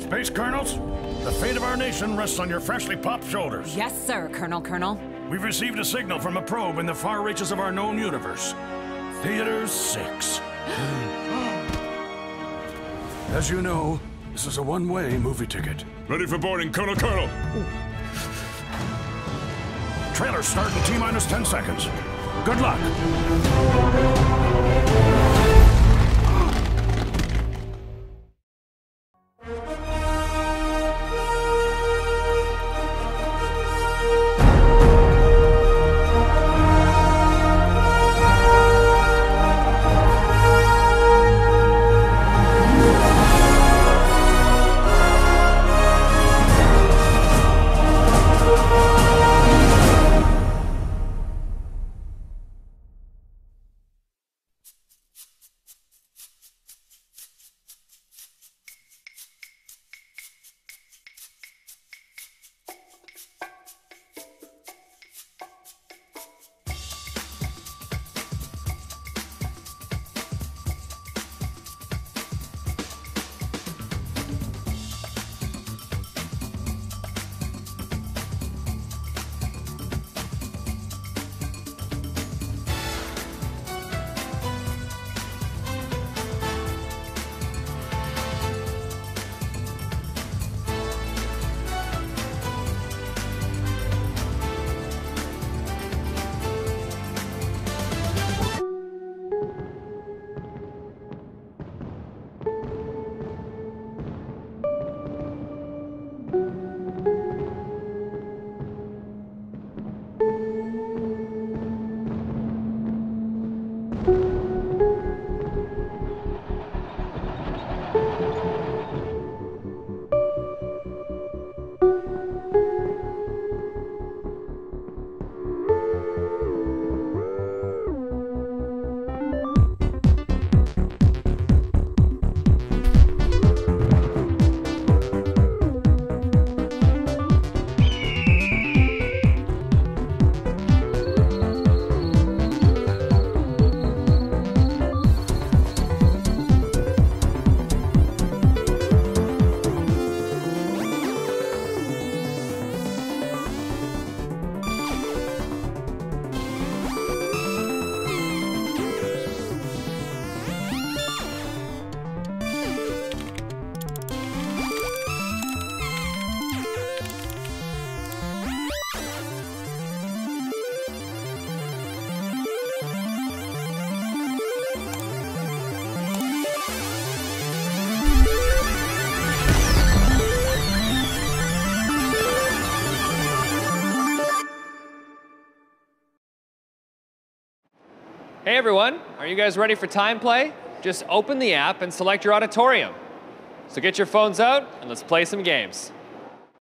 Space Colonels, the fate of our nation rests on your freshly popped shoulders. Yes, sir, Colonel. We've received a signal from a probe in the far reaches of our known universe. Theater 6. As you know, this is a one-way movie ticket. Ready for boarding, Colonel. Trailer start in T-minus 10 seconds. Good luck. Hey everyone, are you guys ready for time play? Just open the app and select your auditorium. So get your phones out and let's play some games.